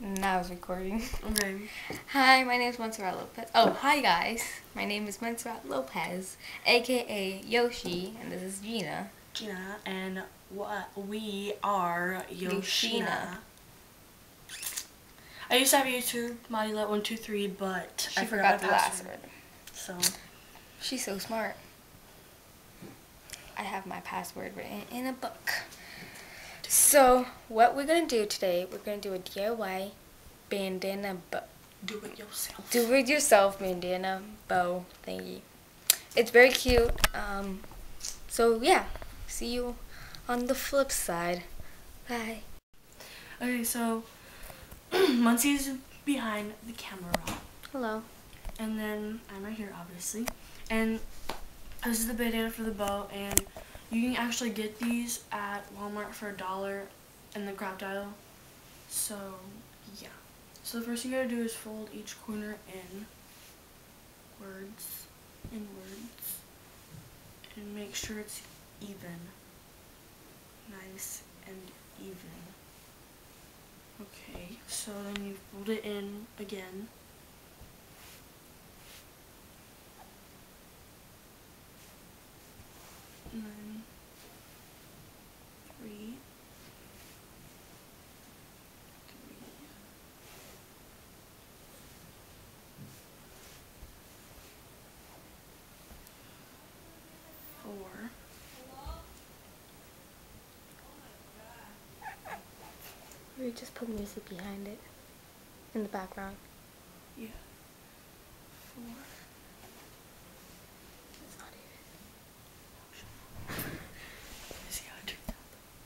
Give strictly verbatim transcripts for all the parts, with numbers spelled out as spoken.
Now it's recording. Okay. Hi, my name is Montserrat Lopez. Oh, hi guys. My name is Montserrat Lopez, aka Yoshi, and this is Gina. Gina, and what we are Yoshina. I used to have YouTube, Modulet one two three, but She I forgot, forgot the my last password. word. So She's so smart. I have my password written in a book. So, what we're gonna do today, we're gonna do a D I Y bandana bow. do it yourself. Do it yourself bandana bow thingy. It's very cute. Um, so yeah, see you on the flip side. Bye. Okay, so Muncie's behind the camera. Hello. And then I'm right here, obviously. And this is the bandana for the bow, and you can actually get these at Walmart for a dollar in the craft aisle. So yeah. So the first thing you gotta do is fold each corner in words, inwards, and make sure it's even. Nice and even. Okay, so then you fold it in again. And then three, three, four, We just put music behind it in the background. yeah, four. It's not even. See how it turned out?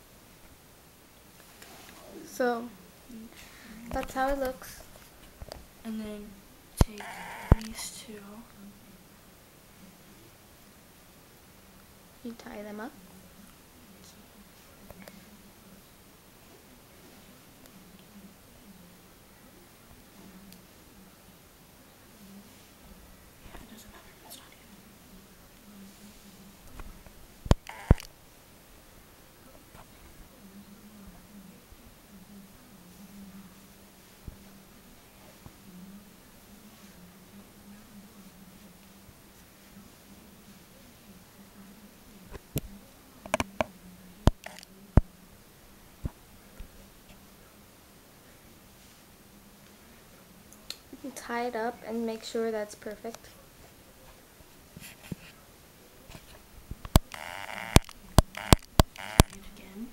So that's how it looks. And then take these two. You tie them up. Yeah, it doesn't matter. It's not even. Tie it up and make sure that's perfect. Do it again.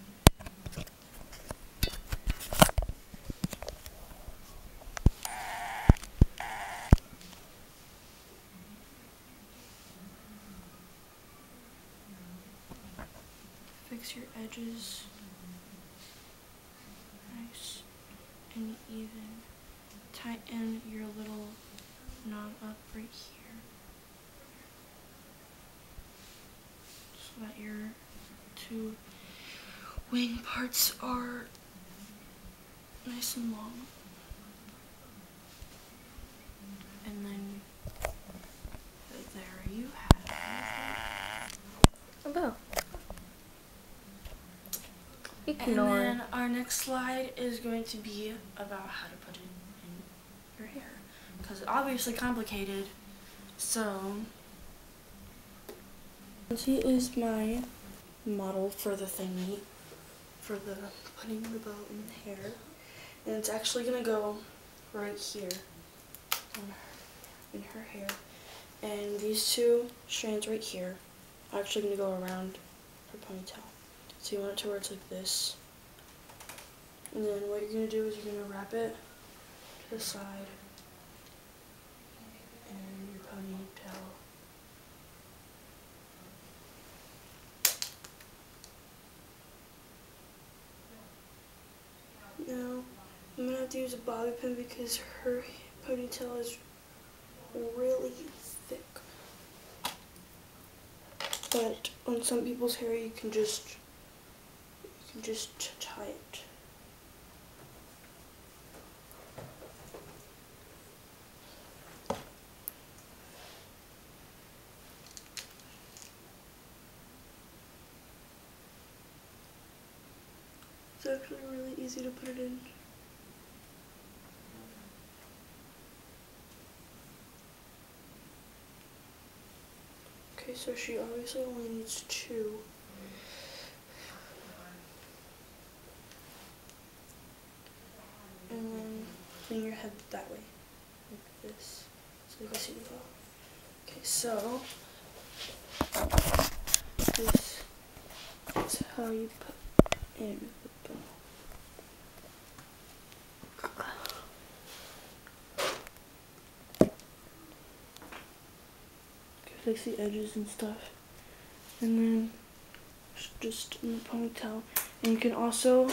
Fix your edges nice and even. Tighten your little knot up right here so that your two wing parts are nice and long. And then there you have it. A bow. And Ignore. then our next slide is going to be about how to put it in your hair, because it's obviously complicated. So she is my model for the thingy, for the putting the bow in the hair, and it's actually gonna go right here on her, in her hair, and these two strands right here are actually gonna go around her ponytail. So you want it to where it's like this. And then what you're going to do is you're going to wrap it to the side and your ponytail. Now I'm going to have to use a bobby pin because her ponytail is really thick. But on some people's hair you can just you can just tie it. It's actually really easy to put it in. Okay, so she obviously only needs two. And then bring your head that way, like this, so you can see the bow. Okay, so this is how you put in the bow. Fix the edges and stuff, and then just in the ponytail. And you can also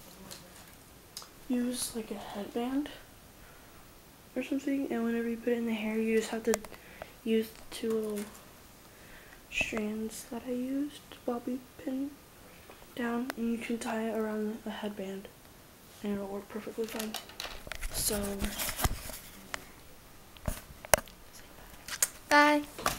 use like a headband or something, and whenever you put it in the hair, you just have to use two little strands that I used bobby pin down, and you can tie it around a headband and it'll work perfectly fine. So Bye.